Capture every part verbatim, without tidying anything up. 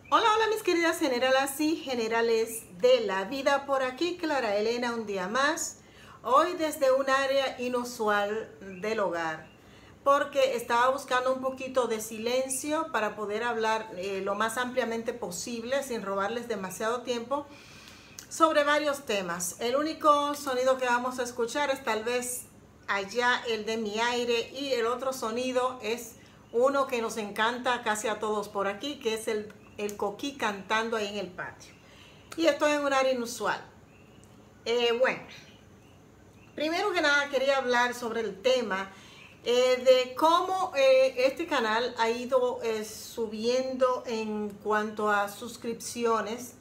Hola, hola mis queridas generalas y generales de la vida, por aquí Clara Elena un día más, hoy desde un área inusual del hogar, porque estaba buscando un poquito de silencio para poder hablar eh, lo más ampliamente posible sin robarles demasiado tiempo sobre varios temas. El único sonido que vamos a escuchar es tal vez allá el de mi aire, y el otro sonido es uno que nos encanta casi a todos por aquí, que es el, el coquí cantando ahí en el patio. Y estoy en un área inusual. Eh, bueno, primero que nada quería hablar sobre el tema eh, de cómo eh, este canal ha ido eh, subiendo en cuanto a suscripciones.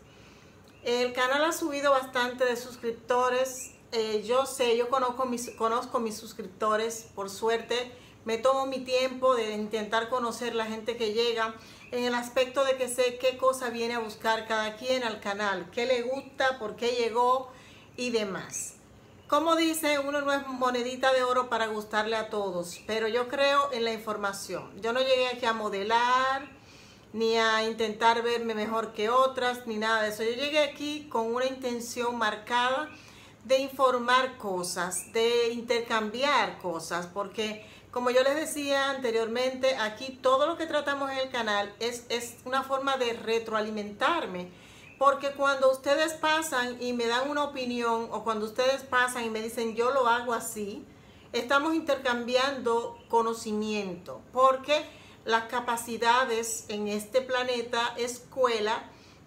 El canal ha subido bastante de suscriptores. Eh, yo sé, yo conozco mis, conozco mis suscriptores, por suerte. Me tomo mi tiempo de intentar conocer la gente que llega, en el aspecto de que sé qué cosa viene a buscar cada quien al canal, qué le gusta, por qué llegó y demás. Como dice, uno no es monedita de oro para gustarle a todos, pero yo creo en la información. Yo no llegué aquí a modelar, ni a intentar verme mejor que otras, ni nada de eso. Yo llegué aquí con una intención marcada de informar cosas, de intercambiar cosas, porque como yo les decía anteriormente, aquí todo lo que tratamos en el canal es, es una forma de retroalimentarme, porque cuando ustedes pasan y me dan una opinión, o cuando ustedes pasan y me dicen yo lo hago así, estamos intercambiando conocimiento, porque las capacidades en este planeta escuela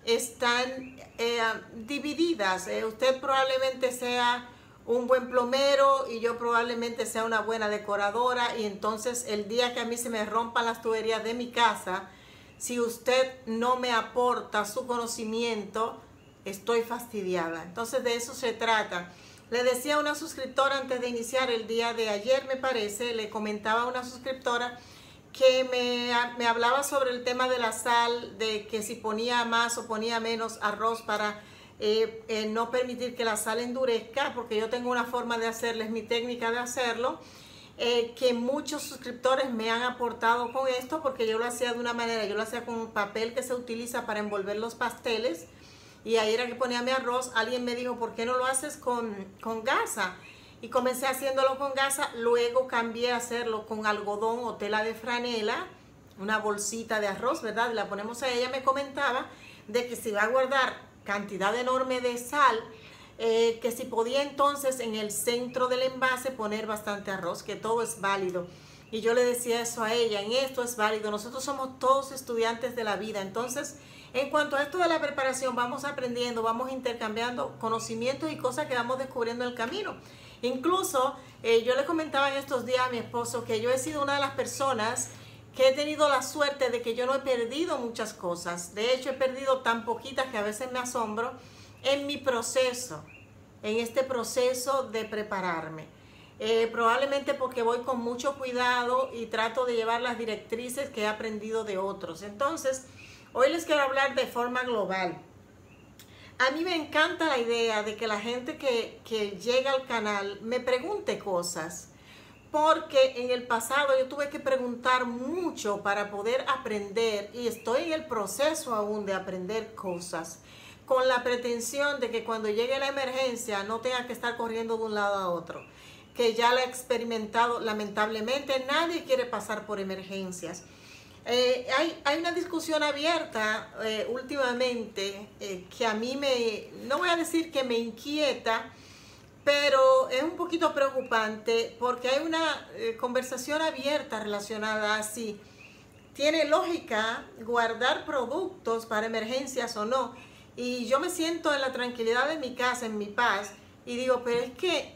están eh, divididas. Eh, usted probablemente sea un buen plomero y yo probablemente sea una buena decoradora, y entonces el día que a mí se me rompan las tuberías de mi casa, si usted no me aporta su conocimiento, estoy fastidiada. Entonces de eso se trata. Le decía a una suscriptora antes de iniciar el día de ayer, me parece, le comentaba a una suscriptora que me, me hablaba sobre el tema de la sal, de que si ponía más o ponía menos arroz para eh, eh, no permitir que la sal endurezca, porque yo tengo una forma de hacerlo, es mi técnica de hacerlo, eh, que muchos suscriptores me han aportado con esto, porque yo lo hacía de una manera, yo lo hacía con un papel que se utiliza para envolver los pasteles, y ahí era que ponía mi arroz. Alguien me dijo, ¿por qué no lo haces con, con gasa? Y comencé haciéndolo con gasa, luego cambié a hacerlo con algodón o tela de franela, una bolsita de arroz, ¿verdad? La ponemos a ella. Me comentaba de que si va a guardar cantidad enorme de sal, eh, que si podía entonces en el centro del envase poner bastante arroz, que todo es válido. Y yo le decía eso a ella, en esto es válido, nosotros somos todos estudiantes de la vida. Entonces, en cuanto a esto de la preparación, vamos aprendiendo, vamos intercambiando conocimientos y cosas que vamos descubriendo en el camino. Incluso, eh, yo le comentaba en estos días a mi esposo que yo he sido una de las personas que he tenido la suerte de que yo no he perdido muchas cosas. De hecho, he perdido tan poquitas que a veces me asombro en mi proceso, en este proceso de prepararme. Eh, probablemente porque voy con mucho cuidado y trato de llevar las directrices que he aprendido de otros. Entonces, hoy les quiero hablar de forma global. A mí me encanta la idea de que la gente que, que llega al canal me pregunte cosas, porque en el pasado yo tuve que preguntar mucho para poder aprender, y estoy en el proceso aún de aprender cosas, con la pretensión de que cuando llegue la emergencia no tenga que estar corriendo de un lado a otro, que ya la he experimentado. Lamentablemente nadie quiere pasar por emergencias. Eh, hay, hay una discusión abierta eh, últimamente eh, que a mí me, no voy a decir que me inquieta, pero es un poquito preocupante, porque hay una eh, conversación abierta relacionada a si tiene lógica guardar productos para emergencias o no. Y yo me siento en la tranquilidad de mi casa, en mi paz, y digo, pero es que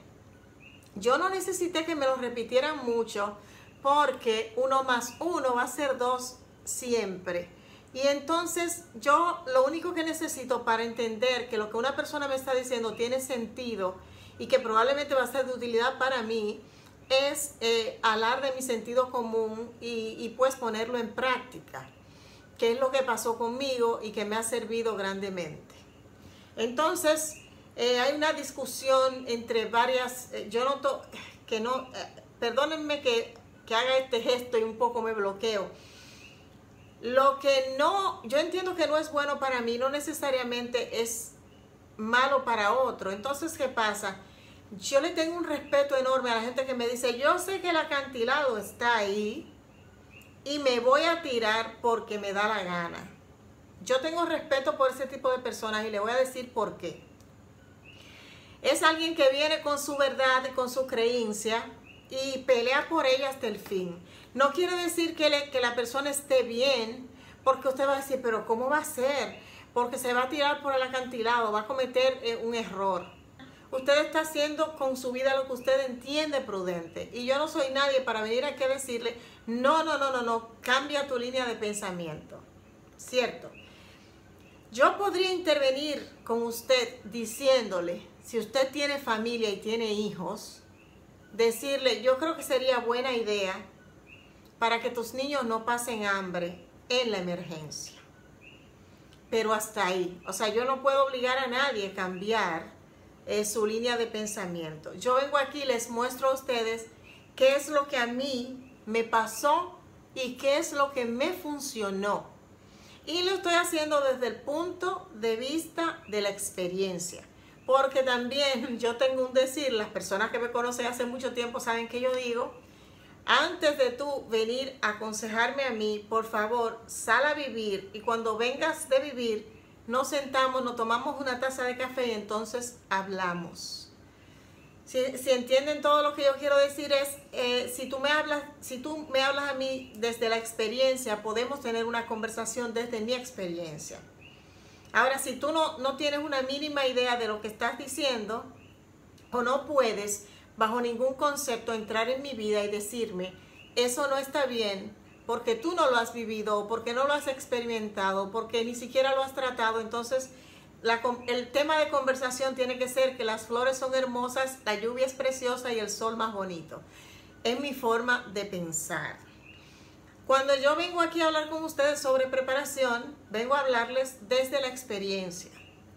yo no necesité que me lo repitieran mucho, porque uno más uno va a ser dos siempre. Y entonces yo lo único que necesito para entender que lo que una persona me está diciendo tiene sentido y que probablemente va a ser de utilidad para mí, es eh, hablar de mi sentido común y, y pues ponerlo en práctica, que es lo que pasó conmigo y que me ha servido grandemente. Entonces, eh, hay una discusión entre varias, eh, yo noto que no, eh, perdónenme que, que haga este gesto y un poco me bloqueo. Lo que no, yo entiendo que no es bueno para mí, no necesariamente es malo para otro. Entonces, ¿qué pasa? Yo le tengo un respeto enorme a la gente que me dice, yo sé que el acantilado está ahí y me voy a tirar porque me da la gana. Yo tengo respeto por ese tipo de personas y le voy a decir por qué. Es alguien que viene con su verdad y con su creencia y pelea por ella hasta el fin. No quiere decir que, le, que la persona esté bien, porque usted va a decir, pero ¿cómo va a ser? Porque se va a tirar por el acantilado, va a cometer eh, un error. Usted está haciendo con su vida lo que usted entiende prudente. Y yo no soy nadie para venir aquí a decirle, no, no, no, no, no, cambia tu línea de pensamiento. ¿Cierto? Yo podría intervenir con usted diciéndole, si usted tiene familia y tiene hijos, decirle, yo creo que sería buena idea para que tus niños no pasen hambre en la emergencia. Pero hasta ahí. O sea, yo no puedo obligar a nadie a cambiar eh, su línea de pensamiento. Yo vengo aquí y les muestro a ustedes qué es lo que a mí me pasó y qué es lo que me funcionó. Y lo estoy haciendo desde el punto de vista de la experiencia. Porque también yo tengo un decir, las personas que me conocen hace mucho tiempo saben que yo digo, antes de tú venir a aconsejarme a mí, por favor, sal a vivir y cuando vengas de vivir, nos sentamos, nos tomamos una taza de café y entonces hablamos. Si, si entienden todo lo que yo quiero decir es, eh, si tú me hablas, si tú me hablas a mí desde la experiencia, podemos tener una conversación desde mi experiencia. Ahora, si tú no, no tienes una mínima idea de lo que estás diciendo, o no puedes, bajo ningún concepto, entrar en mi vida y decirme, eso no está bien, porque tú no lo has vivido, o porque no lo has experimentado, porque ni siquiera lo has tratado, entonces la, el tema de conversación tiene que ser que las flores son hermosas, la lluvia es preciosa y el sol más bonito. Es mi forma de pensar. Cuando yo vengo aquí a hablar con ustedes sobre preparación, vengo a hablarles desde la experiencia.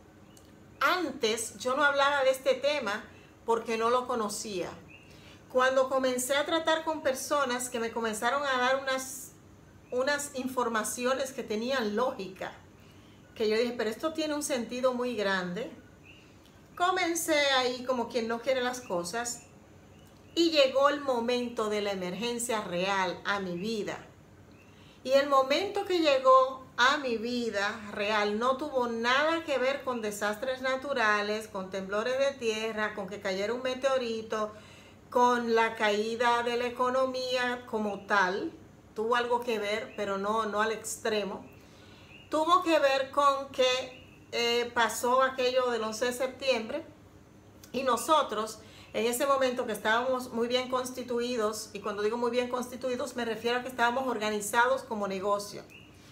Antes yo no hablaba de este tema porque no lo conocía. Cuando comencé a tratar con personas que me comenzaron a dar unas, unas informaciones que tenían lógica, que yo dije, pero esto tiene un sentido muy grande, comencé ahí como quien no quiere las cosas y llegó el momento de la emergencia real a mi vida. Y el momento que llegó a mi vida real no tuvo nada que ver con desastres naturales, con temblores de tierra, con que cayera un meteorito, con la caída de la economía como tal. Tuvo algo que ver, pero no, no al extremo. Tuvo que ver con que eh, pasó aquello del once de septiembre y nosotros en ese momento que estábamos muy bien constituidos, y cuando digo muy bien constituidos me refiero a que estábamos organizados como negocio.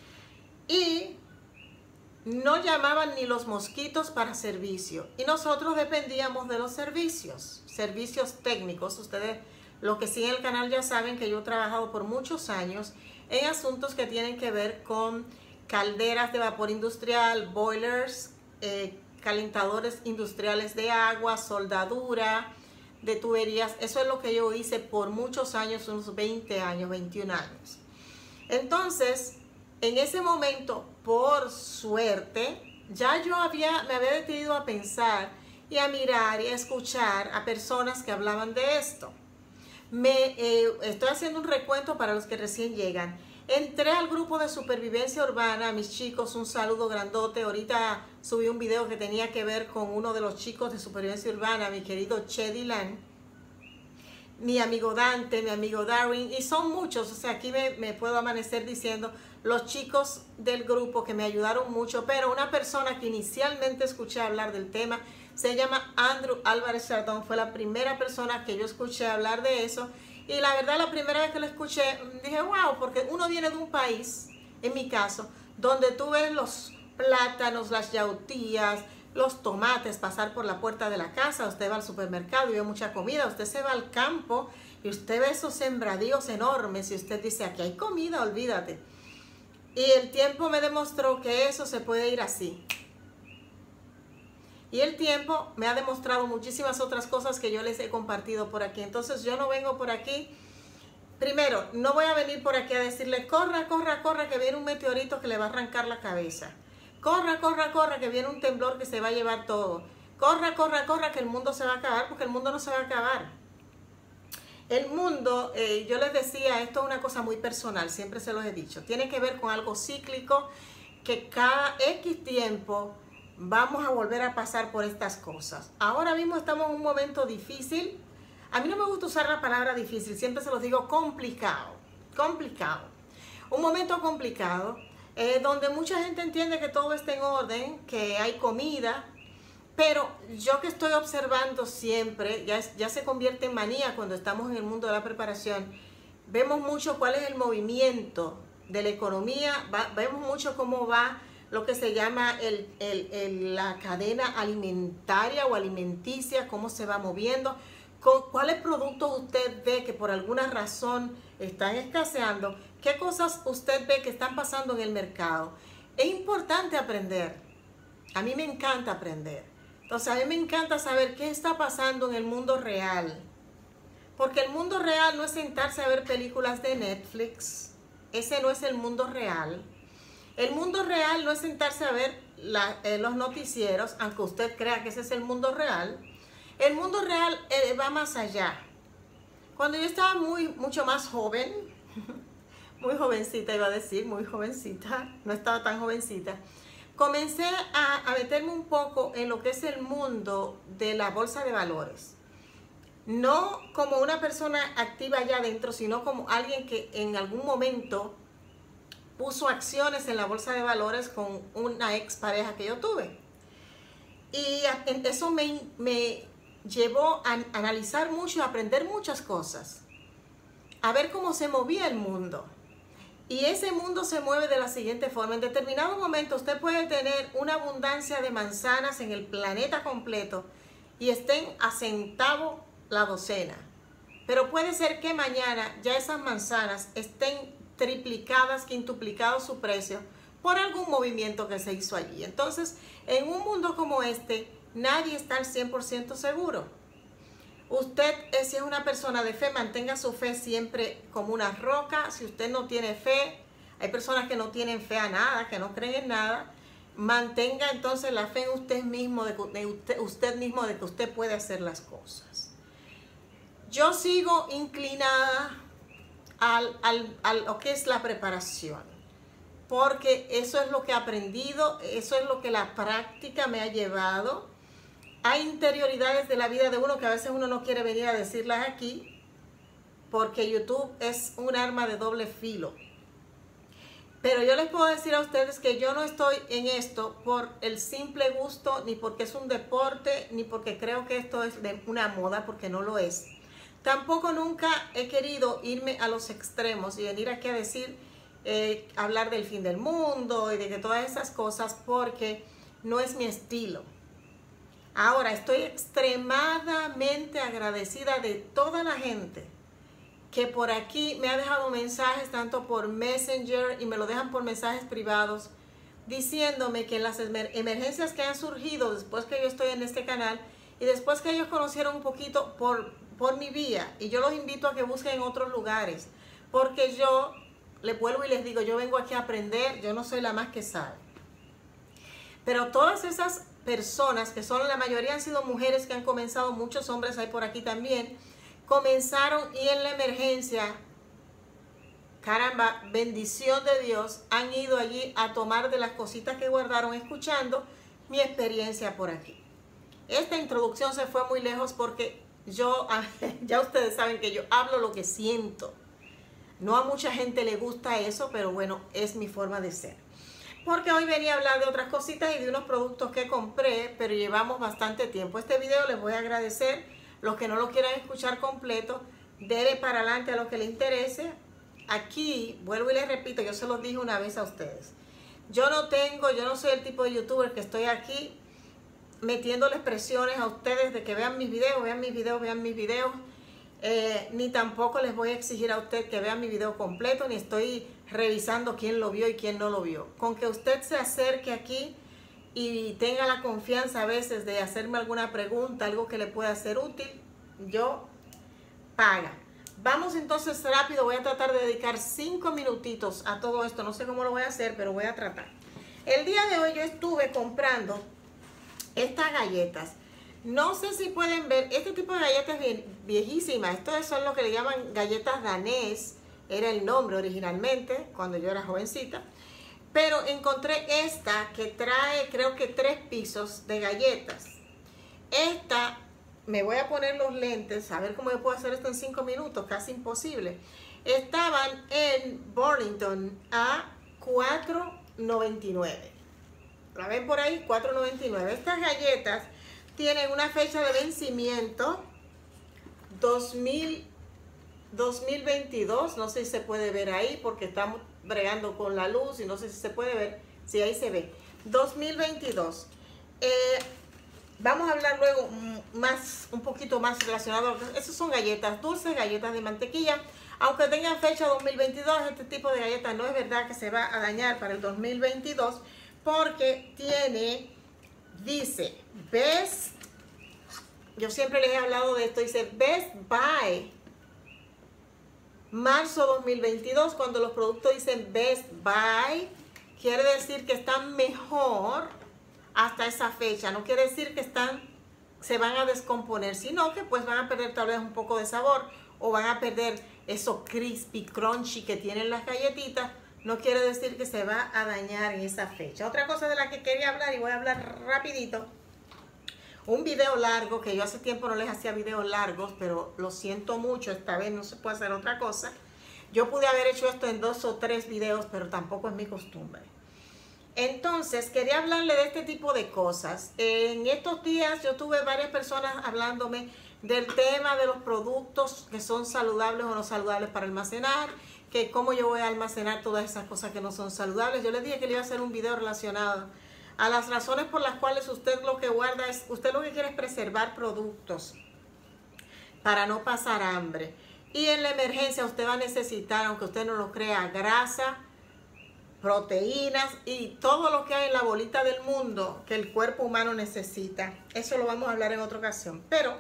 Y no llamaban ni los mosquitos para servicio. Y nosotros dependíamos de los servicios, servicios técnicos. Ustedes, los que siguen el canal ya saben que yo he trabajado por muchos años en asuntos que tienen que ver con calderas de vapor industrial, boilers, eh, calentadores industriales de agua, soldadura de tuberías. Eso es lo que yo hice por muchos años, unos veinte años, veintiún años. Entonces, en ese momento, por suerte, ya yo había, me había detenido a pensar y a mirar y a escuchar a personas que hablaban de esto. Me, eh, estoy haciendo un recuento para los que recién llegan. Entré al grupo de supervivencia urbana, a mis chicos, un saludo grandote. Ahorita subí un video que tenía que ver con uno de los chicos de supervivencia urbana, mi querido Che Dylan, mi amigo Dante, mi amigo Darwin, y son muchos, o sea, aquí me, me puedo amanecer diciendo los chicos del grupo que me ayudaron mucho, pero una persona que inicialmente escuché hablar del tema se llama Andrew Álvarez Chardón, fue la primera persona que yo escuché hablar de eso. Y la verdad, la primera vez que lo escuché, dije, wow, porque uno viene de un país, en mi caso, donde tú ves los plátanos, las yautías, los tomates pasar por la puerta de la casa. Usted va al supermercado y ve mucha comida. Usted se va al campo y usted ve esos sembradíos enormes y usted dice, aquí hay comida, olvídate. Y el tiempo me demostró que eso se puede ir así. Y el tiempo me ha demostrado muchísimas otras cosas que yo les he compartido por aquí. Entonces yo no vengo por aquí primero, no voy a venir por aquí a decirle, corra, corra, corra, que viene un meteorito que le va a arrancar la cabeza. Corra, corra, corra, que viene un temblor que se va a llevar todo. Corra, corra, corra, que el mundo se va a acabar, porque el mundo no se va a acabar. El mundo, eh, yo les decía, esto es una cosa muy personal, siempre se los he dicho. Tiene que ver con algo cíclico, que cada X tiempo vamos a volver a pasar por estas cosas. Ahora mismo estamos en un momento difícil. A mí no me gusta usar la palabra difícil, siempre se los digo complicado, complicado. Un momento complicado, eh, donde mucha gente entiende que todo está en orden, que hay comida, pero yo que estoy observando siempre, ya, ya se convierte en manía cuando estamos en el mundo de la preparación, vemos mucho cuál es el movimiento de la economía, va, vemos mucho cómo va lo que se llama el, el, el, la cadena alimentaria o alimenticia, cómo se va moviendo, con cuáles productos usted ve que por alguna razón están escaseando, qué cosas usted ve que están pasando en el mercado. Es importante aprender, a mí me encanta aprender. Entonces a mí me encanta saber qué está pasando en el mundo real, porque el mundo real no es sentarse a ver películas de Netflix, ese no es el mundo real. El mundo real no es sentarse a ver la, eh, los noticieros, aunque usted crea que ese es el mundo real. El mundo real eh, va más allá. Cuando yo estaba muy, mucho más joven, muy jovencita iba a decir, muy jovencita, no estaba tan jovencita, comencé a, a meterme un poco en lo que es el mundo de la bolsa de valores. No como una persona activa allá adentro, sino como alguien que en algún momento puso acciones en la bolsa de valores con una expareja que yo tuve. Y eso me, me llevó a analizar mucho, a aprender muchas cosas, a ver cómo se movía el mundo. Y ese mundo se mueve de la siguiente forma. En determinado momento usted puede tener una abundancia de manzanas en el planeta completo y estén a centavo la docena. Pero puede ser que mañana ya esas manzanas estén triplicadas, quintuplicados su precio por algún movimiento que se hizo allí. Entonces, en un mundo como este, nadie está al cien por ciento seguro. Usted, eh, si es una persona de fe, mantenga su fe siempre como una roca. Si usted no tiene fe, hay personas que no tienen fe a nada, que no creen en nada, mantenga entonces la fe en usted mismo, de, de usted, usted mismo, de que usted puede hacer las cosas. Yo sigo inclinada al, al, a lo que es la preparación, porque eso es lo que he aprendido, eso es lo que la práctica me ha llevado. Hay interioridades de la vida de uno que a veces uno no quiere venir a decirlas aquí, porque YouTube es un arma de doble filo. Pero yo les puedo decir a ustedes que yo no estoy en esto por el simple gusto, ni porque es un deporte, ni porque creo que esto es de una moda, porque no lo es. Tampoco nunca he querido irme a los extremos y venir aquí a decir, eh, hablar del fin del mundo y de que todas esas cosas, porque no es mi estilo. Ahora, estoy extremadamente agradecida de toda la gente que por aquí me ha dejado mensajes, tanto por Messenger y me lo dejan por mensajes privados, diciéndome que en las emergencias que han surgido después que yo estoy en este canal y después que ellos conocieron un poquito por, por mi vía, y yo los invito a que busquen en otros lugares, porque yo les vuelvo y les digo, yo vengo aquí a aprender, yo no soy la más que sabe. Pero todas esas personas, que son la mayoría han sido mujeres que han comenzado, muchos hombres hay por aquí también, comenzaron y en la emergencia, caramba, bendición de Dios, han ido allí a tomar de las cositas que guardaron escuchando mi experiencia por aquí. Esta introducción se fue muy lejos porque yo, ya ustedes saben que yo hablo lo que siento. No a mucha gente le gusta eso, pero bueno, es mi forma de ser. Porque hoy venía a hablar de otras cositas y de unos productos que compré, pero llevamos bastante tiempo. Este video les voy a agradecer. Los que no lo quieran escuchar completo, denle para adelante a los que les interese. Aquí, vuelvo y les repito, yo se los dije una vez a ustedes. Yo no tengo, yo no soy el tipo de youtuber que estoy aquí metiéndoles presiones a ustedes de que vean mis videos, vean mis videos, vean mis videos. Eh, ni tampoco les voy a exigir a usted que vean mi video completo, ni estoy revisando quién lo vio y quién no lo vio. Con que usted se acerque aquí y tenga la confianza a veces de hacerme alguna pregunta, algo que le pueda ser útil, yo paga. Vamos entonces rápido, voy a tratar de dedicar cinco minutitos a todo esto. No sé cómo lo voy a hacer, pero voy a tratar. El día de hoy yo estuve comprando estas galletas. No sé si pueden ver, este tipo de galletas bien, viejísimas. Estos son lo que le llaman galletas danés. Era el nombre originalmente, cuando yo era jovencita. Pero encontré esta que trae, creo que tres pisos de galletas. Esta, me voy a poner los lentes, a ver cómo yo puedo hacer esto en cinco minutos, casi imposible. Estaban en Burlington a cuatro noventa y nueve. ¿La ven por ahí? cuatro noventa y nueve. Estas galletas tienen una fecha de vencimiento dos mil veintidós. No sé si se puede ver ahí porque estamos bregando con la luz y no sé si se puede ver. Sí, ahí se ve. dos mil veintidós. Eh, vamos a hablar luego más, un poquito más relacionado. Esas son galletas dulces, galletas de mantequilla. Aunque tengan fecha dos mil veintidós, este tipo de galletas no es verdad que se va a dañar para el dos mil veintidós porque tiene, dice, Best, yo siempre les he hablado de esto, dice Best Buy, marzo dos mil veintidós, cuando los productos dicen Best Buy, quiere decir que están mejor hasta esa fecha, no quiere decir que están, se van a descomponer, sino que pues van a perder tal vez un poco de sabor o van a perder eso crispy, crunchy que tienen las galletitas. No quiere decir que se va a dañar en esa fecha. Otra cosa de la que quería hablar, y voy a hablar rapidito, un video largo, que yo hace tiempo no les hacía videos largos, pero lo siento mucho, esta vez no se puede hacer otra cosa. Yo pude haber hecho esto en dos o tres videos, pero tampoco es mi costumbre. Entonces, quería hablarle de este tipo de cosas. En estos días yo tuve varias personas hablándome del tema de los productos que son saludables o no saludables para almacenar, que cómo yo voy a almacenar todas esas cosas que no son saludables. Yo les dije que le iba a hacer un video relacionado a las razones por las cuales usted lo que guarda es, usted lo que quiere es preservar productos para no pasar hambre. Y en la emergencia usted va a necesitar, aunque usted no lo crea, grasa, proteínas y todo lo que hay en la bolita del mundo que el cuerpo humano necesita. Eso lo vamos a hablar en otra ocasión. Pero,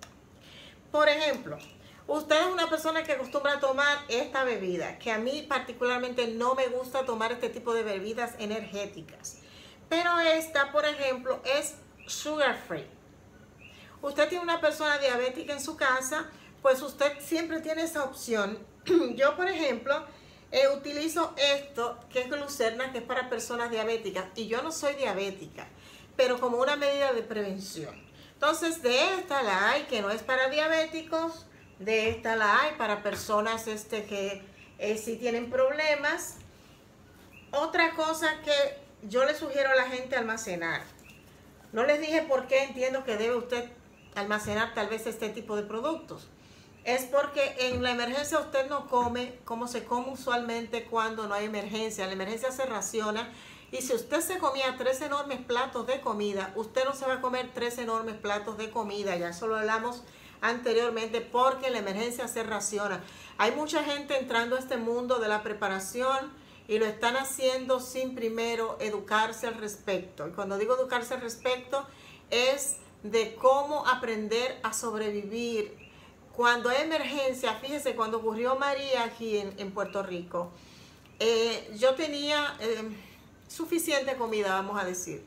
por ejemplo, usted es una persona que acostumbra a tomar esta bebida, que a mí particularmente no me gusta tomar este tipo de bebidas energéticas. Pero esta, por ejemplo, es sugar free. Usted tiene una persona diabética en su casa, pues usted siempre tiene esa opción. Yo, por ejemplo, eh, utilizo esto, que es glucerna, que es para personas diabéticas. Y yo no soy diabética, pero como una medida de prevención. Entonces, de esta la hay que no es para diabéticos. De esta la hay para personas este, que eh, sí tienen problemas. Otra cosa que yo le sugiero a la gente almacenar. No les dije por qué entiendo que debe usted almacenar tal vez este tipo de productos. Es porque en la emergencia usted no come como se come usualmente cuando no hay emergencia. La emergencia se raciona. Y si usted se comía tres enormes platos de comida, usted no se va a comer tres enormes platos de comida. Ya eso lo hablamos anteriormente, porque la emergencia se raciona. Hay mucha gente entrando a este mundo de la preparación y lo están haciendo sin primero educarse al respecto. Y cuando digo educarse al respecto, es de cómo aprender a sobrevivir cuando hay emergencia. Fíjese, cuando ocurrió María aquí en, en Puerto Rico, eh, yo tenía eh, suficiente comida, vamos a decir.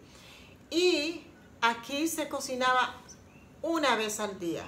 Y aquí se cocinaba una vez al día.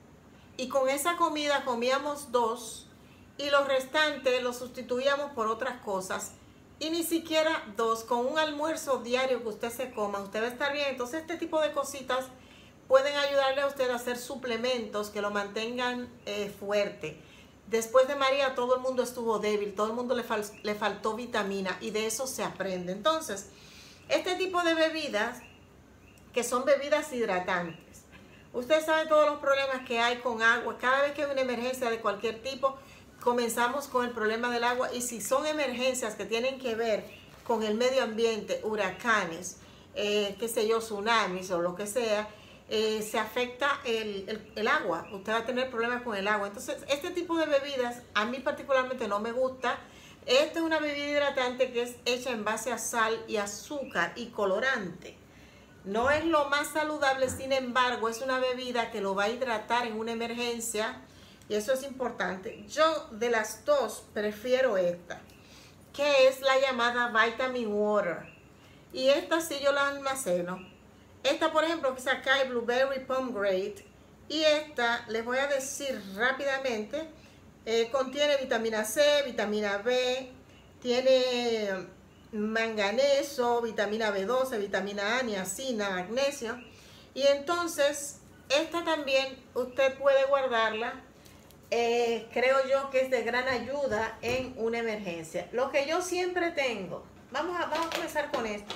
Y con esa comida comíamos dos y los restantes los sustituíamos por otras cosas. Y ni siquiera dos, con un almuerzo diario que usted se coma, usted va a estar bien. Entonces este tipo de cositas pueden ayudarle a usted a hacer suplementos que lo mantengan eh, fuerte. Después de María todo el mundo estuvo débil, todo el mundo le, fal le faltó vitamina y de eso se aprende. Entonces, este tipo de bebidas, que son bebidas hidratantes, usted sabe todos los problemas que hay con agua. Cada vez que hay una emergencia de cualquier tipo, comenzamos con el problema del agua. Y si son emergencias que tienen que ver con el medio ambiente, huracanes, eh, qué sé yo, tsunamis o lo que sea, eh, se afecta el, el, el agua. Usted va a tener problemas con el agua. Entonces, este tipo de bebidas a mí particularmente no me gusta. Esta es una bebida hidratante que es hecha en base a sal y azúcar y colorante. No es lo más saludable, sin embargo, es una bebida que lo va a hidratar en una emergencia y eso es importante. Yo de las dos prefiero esta, que es la llamada Vitamin Water, y esta sí yo la almaceno. Esta, por ejemplo, que saca el Blueberry Pomegranate, y esta les voy a decir rápidamente, eh, contiene vitamina C, vitamina B, tiene manganeso, vitamina B doce, vitamina A, niacina, magnesio. Y entonces esta también usted puede guardarla, eh, creo yo que es de gran ayuda en una emergencia. Lo que yo siempre tengo, vamos a, vamos a comenzar con esto.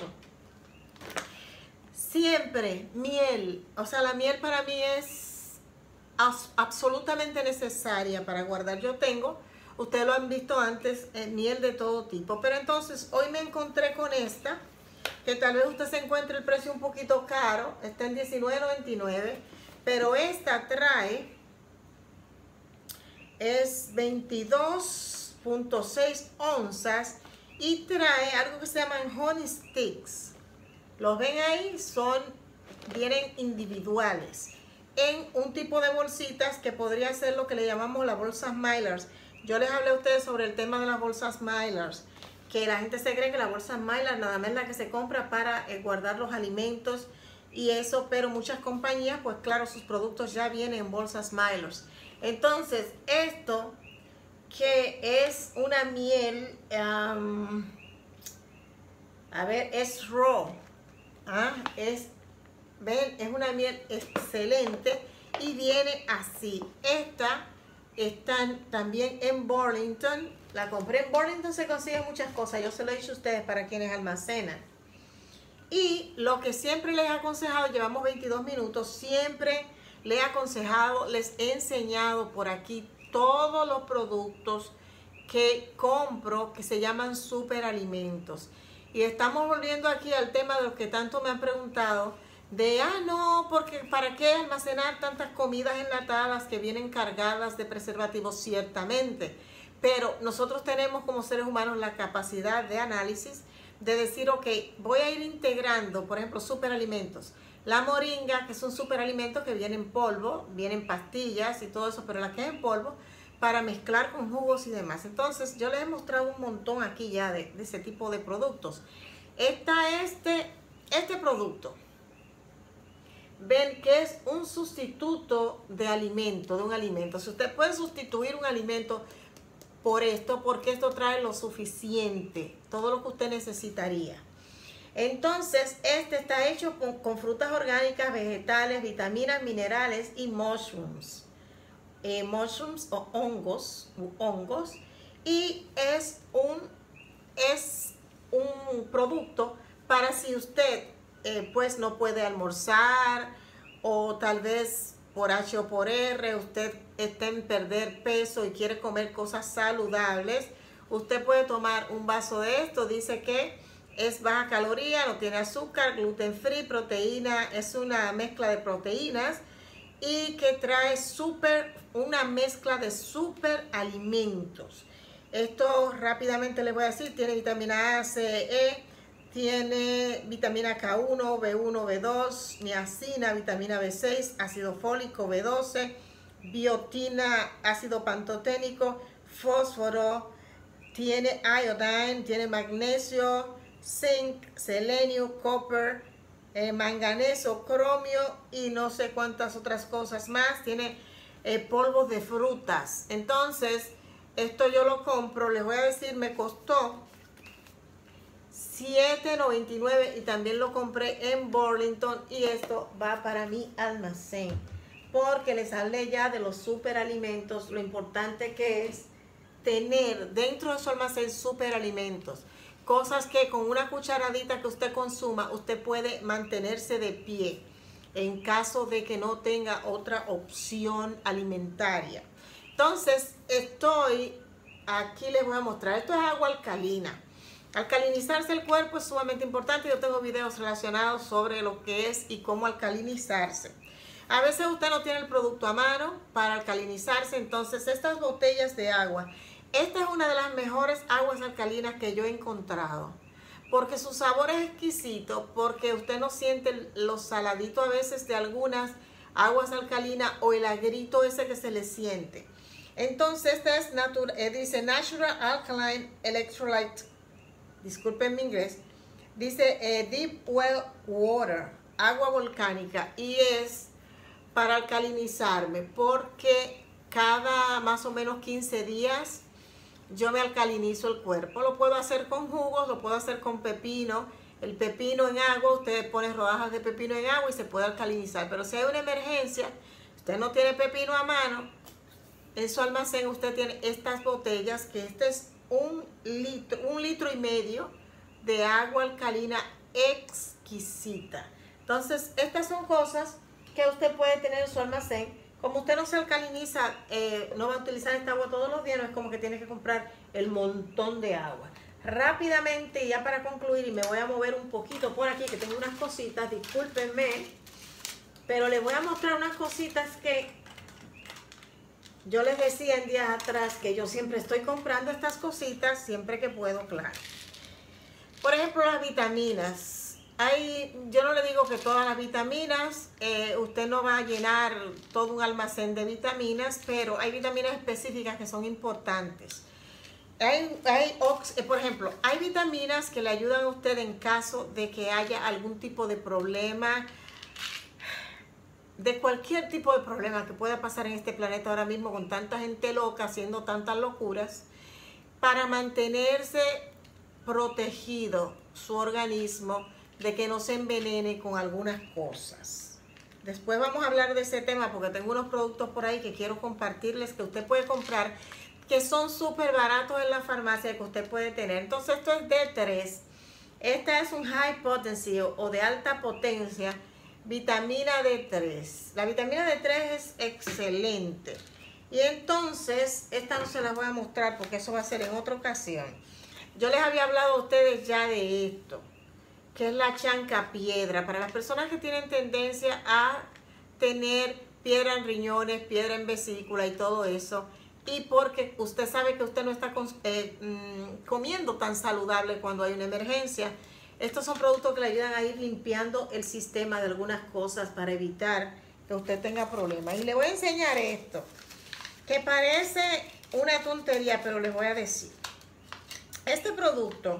Siempre miel, o sea, la miel para mí es absolutamente necesaria para guardar. Yo tengo, ustedes lo han visto antes, eh, miel de todo tipo, pero entonces hoy me encontré con esta, que tal vez usted se encuentre el precio un poquito caro, está en diecinueve noventa y nueve, pero esta trae, es veintidós punto seis onzas y trae algo que se llaman honey sticks. Los ven ahí, son, vienen individuales en un tipo de bolsitas que podría ser lo que le llamamos las bolsas Milers. Yo les hablé a ustedes sobre el tema de las bolsas Milers, que la gente se cree que la bolsa Mylar nada más es la que se compra para eh, guardar los alimentos y eso, pero muchas compañías, pues claro, sus productos ya vienen en bolsas Milers. Entonces, esto que es una miel, um, a ver, es raw, ¿ah? es, ven, es una miel excelente y viene así. Esta están también en Burlington. La compré en Burlington, se consiguen muchas cosas. Yo se lo he dicho a ustedes para quienes almacenan. Y lo que siempre les he aconsejado, llevamos veintidós minutos, siempre les he aconsejado, les he enseñado por aquí todos los productos que compro que se llaman superalimentos. Y estamos volviendo aquí al tema de los que tanto me han preguntado, de, ah, no, porque ¿para qué almacenar tantas comidas enlatadas que vienen cargadas de preservativos? Ciertamente, pero nosotros tenemos como seres humanos la capacidad de análisis, de decir, ok, voy a ir integrando, por ejemplo, superalimentos. La moringa, que es un superalimento que viene en polvo, viene en pastillas y todo eso, pero la que es en polvo, para mezclar con jugos y demás. Entonces, yo les he mostrado un montón aquí ya de, de ese tipo de productos. Está este, este producto. Ven que es un sustituto de alimento, de un alimento. Si usted puede sustituir un alimento por esto, porque esto trae lo suficiente, todo lo que usted necesitaría. Entonces, este está hecho con, con frutas orgánicas, vegetales, vitaminas, minerales y mushrooms. Eh, mushrooms o hongos, hongos. Y es un, es un producto para si usted eh, pues no puede almorzar, o tal vez por H o por R usted está en perder peso y quiere comer cosas saludables. Usted puede tomar un vaso de esto. Dice que es baja caloría, no tiene azúcar, gluten free, proteína, es una mezcla de proteínas y que trae super, una mezcla de super alimentos. Esto rápidamente les voy a decir, tiene vitamina A, C, E, tiene vitamina K uno, B uno, B dos, niacina, vitamina B seis, ácido fólico, B doce, biotina, ácido pantoténico, fósforo, tiene iodine, tiene magnesio, zinc, selenio, copper, eh, manganeso, cromio y no sé cuántas otras cosas más. Tiene eh, polvos de frutas. Entonces, esto yo lo compro, les voy a decir, me costó siete noventa y nueve y también lo compré en Burlington y esto va para mi almacén porque les hablé ya de los superalimentos, lo importante que es tener dentro de su almacén superalimentos, cosas que con una cucharadita que usted consuma usted puede mantenerse de pie en caso de que no tenga otra opción alimentaria. Entonces estoy aquí, les voy a mostrar, esto es agua alcalina. Alcalinizarse el cuerpo es sumamente importante. Yo tengo videos relacionados sobre lo que es y cómo alcalinizarse. A veces usted no tiene el producto a mano para alcalinizarse, entonces estas botellas de agua, esta es una de las mejores aguas alcalinas que yo he encontrado, porque su sabor es exquisito, porque usted no siente los saladitos a veces de algunas aguas alcalinas o el agrito ese que se le siente. Entonces, esta es natura, eh, dice Natural Alkaline Electrolyte, disculpen mi inglés, dice eh, Deep Well Water, agua volcánica, y es para alcalinizarme porque cada más o menos quince días yo me alcalinizo el cuerpo. Lo puedo hacer con jugos, lo puedo hacer con pepino. El pepino en agua, usted pone rodajas de pepino en agua y se puede alcalinizar. Pero si hay una emergencia, usted no tiene pepino a mano, en su almacén usted tiene estas botellas, que este es un litro, un litro y medio de agua alcalina exquisita. Entonces, estas son cosas que usted puede tener en su almacén. Como usted no se alcaliniza, eh, no va a utilizar esta agua todos los días, no es como que tiene que comprar el montón de agua. Rápidamente, ya para concluir, y me voy a mover un poquito por aquí, que tengo unas cositas, discúlpenme, pero les voy a mostrar unas cositas que yo les decía en días atrás, que yo siempre estoy comprando estas cositas, siempre que puedo, claro. Por ejemplo, las vitaminas. Hay, yo no le digo que todas las vitaminas, eh, usted no va a llenar todo un almacén de vitaminas, pero hay vitaminas específicas que son importantes. Hay, hay, por ejemplo, hay vitaminas que le ayudan a usted en caso de que haya algún tipo de problema, de cualquier tipo de problema que pueda pasar en este planeta ahora mismo con tanta gente loca haciendo tantas locuras, para mantenerse protegido su organismo de que no se envenene con algunas cosas. Después vamos a hablar de ese tema porque tengo unos productos por ahí que quiero compartirles que usted puede comprar, que son súper baratos en la farmacia, que usted puede tener. Entonces esto es D tres. Esta es un high potency o de alta potencia, vitamina D tres. La vitamina D tres es excelente. Y entonces, esta no se las voy a mostrar porque eso va a ser en otra ocasión. Yo les había hablado a ustedes ya de esto, que es la chancapiedra, para las personas que tienen tendencia a tener piedra en riñones, piedra en vesícula y todo eso, y porque usted sabe que usted no está eh, comiendo tan saludable cuando hay una emergencia. Estos son productos que le ayudan a ir limpiando el sistema de algunas cosas para evitar que usted tenga problemas. Y le voy a enseñar esto, que parece una tontería, pero les voy a decir. Este producto,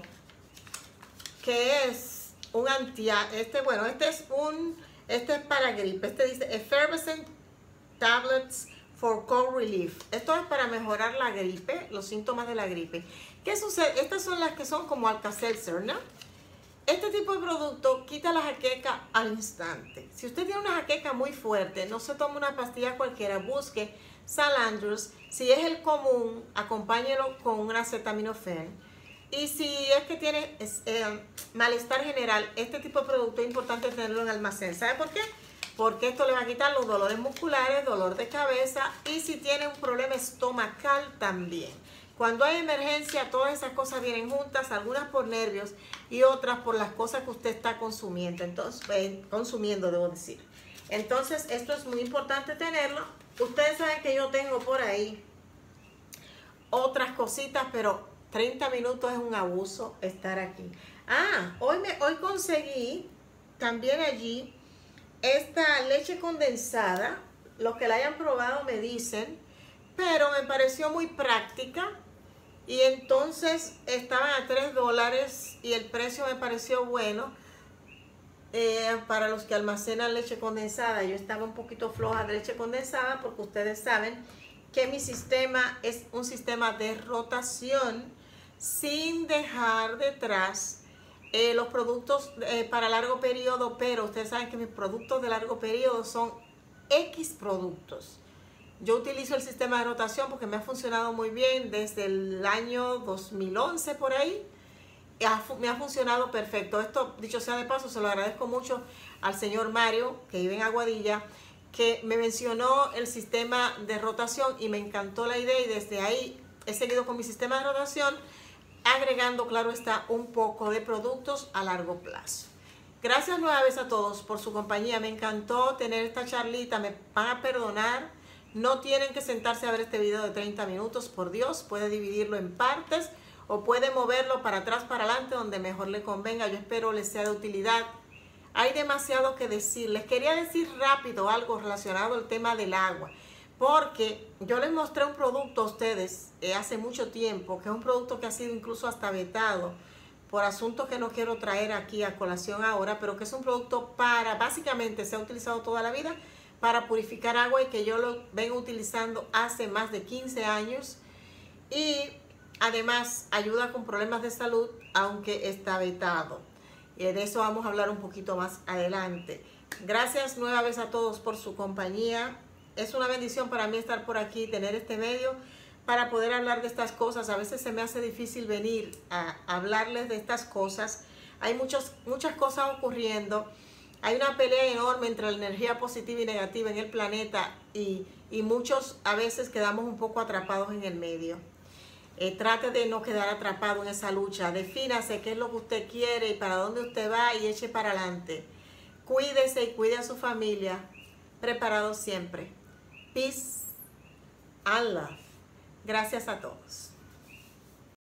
que es un anti, este, bueno, este es un, este es para gripe. Este dice Effervescent Tablets for Cold Relief. Esto es para mejorar la gripe, los síntomas de la gripe. ¿Qué sucede? Estas son las que son como Alka-Seltzer, ¿no? Este tipo de producto quita la jaqueca al instante. Si usted tiene una jaqueca muy fuerte, no se tome una pastilla cualquiera, busque Salandros. Si es el común, acompáñelo con un acetaminofén. Y si es que tiene eh, malestar general, este tipo de producto es importante tenerlo en almacén. ¿Sabe por qué? Porque esto le va a quitar los dolores musculares, dolor de cabeza, y si tiene un problema estomacal también. Cuando hay emergencia, todas esas cosas vienen juntas, algunas por nervios y otras por las cosas que usted está consumiendo, entonces, eh, consumiendo, debo decir. Entonces, esto es muy importante tenerlo. Ustedes saben que yo tengo por ahí otras cositas, pero treinta minutos es un abuso estar aquí. Ah, hoy, me, hoy conseguí también allí esta leche condensada. Los que la hayan probado me dicen, pero me pareció muy práctica. Y entonces estaban a tres dólares y el precio me pareció bueno. Eh, para los que almacenan leche condensada, yo estaba un poquito floja de leche condensada porque ustedes saben que mi sistema es un sistema de rotación sin dejar detrás eh, los productos eh, para largo periodo, pero ustedes saben que mis productos de largo periodo son X productos. Yo utilizo el sistema de rotación porque me ha funcionado muy bien desde el año dos mil once por ahí. Me ha funcionado perfecto. Esto, dicho sea de paso, se lo agradezco mucho al señor Mario, que vive en Aguadilla, que me mencionó el sistema de rotación y me encantó la idea, y desde ahí he seguido con mi sistema de rotación, agregando, claro está, un poco de productos a largo plazo. Gracias nueva vez a todos por su compañía. Me encantó tener esta charlita. Me van a perdonar. No tienen que sentarse a ver este video de treinta minutos, por Dios. Puede dividirlo en partes o puede moverlo para atrás, para adelante, donde mejor le convenga. Yo espero les sea de utilidad. Hay demasiado que decir. Les quería decir rápido algo relacionado al tema del agua. porque yo les mostré un producto a ustedes eh, hace mucho tiempo, que es un producto que ha sido incluso hasta vetado por asuntos que no quiero traer aquí a colación ahora, pero que es un producto para, básicamente se ha utilizado toda la vida para purificar agua y que yo lo vengo utilizando hace más de quince años y además ayuda con problemas de salud, aunque está vetado. Y de eso vamos a hablar un poquito más adelante. Gracias nueva vez a todos por su compañía. Es una bendición para mí estar por aquí, tener este medio para poder hablar de estas cosas. A veces se me hace difícil venir a hablarles de estas cosas. Hay muchos, muchas cosas ocurriendo. Hay una pelea enorme entre la energía positiva y negativa en el planeta y, y muchos a veces quedamos un poco atrapados en el medio. Eh, trate de no quedar atrapado en esa lucha. Defínase qué es lo que usted quiere y para dónde usted va y eche para adelante. Cuídese y cuide a su familia. Preparado siempre. Peace and love. Gracias a todos.